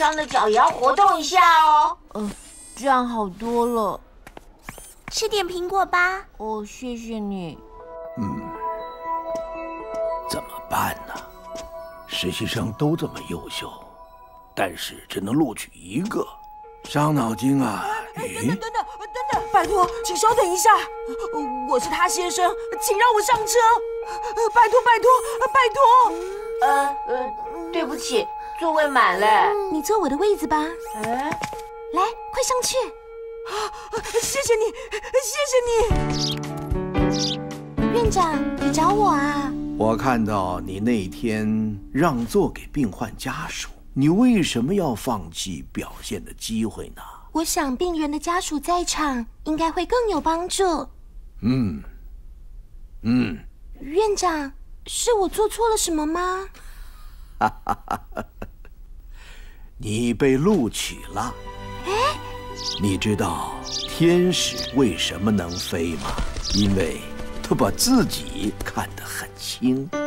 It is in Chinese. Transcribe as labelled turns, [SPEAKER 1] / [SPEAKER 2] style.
[SPEAKER 1] 伤的脚也要活动一下哦。
[SPEAKER 2] 这样好多了。
[SPEAKER 3] 吃点苹果吧。
[SPEAKER 2] 哦，谢谢你。
[SPEAKER 4] 怎么办呢？实习生都这么优秀，但是只能录取1个，伤脑筋啊！
[SPEAKER 5] 等等，拜托，请稍等一下，我是他先生，请让我上车，拜托。
[SPEAKER 1] 对不起，座位满了。
[SPEAKER 3] 你坐我的位子吧。
[SPEAKER 1] 哎，
[SPEAKER 3] 来，快上去。
[SPEAKER 5] 谢谢你。
[SPEAKER 3] 院长，你找我啊？
[SPEAKER 4] 我看到你那天让座给病患家属，你为什么要放弃表现的机会呢？
[SPEAKER 3] 我想病人的家属在场，应该会更有帮助。院长，是我做错了什么吗？
[SPEAKER 4] 你被录取了。你知道天使为什么能飞吗？因为他把自己看得很轻。